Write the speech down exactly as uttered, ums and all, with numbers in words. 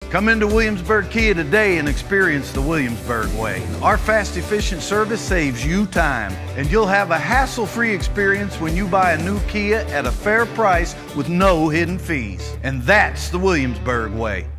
Come into Williamsburg Kia today and experience the Williamsburg way. Our fast, efficient service saves you time, and you'll have a hassle-free experience when you buy a new Kia at a fair price with no hidden fees. And that's the Williamsburg way.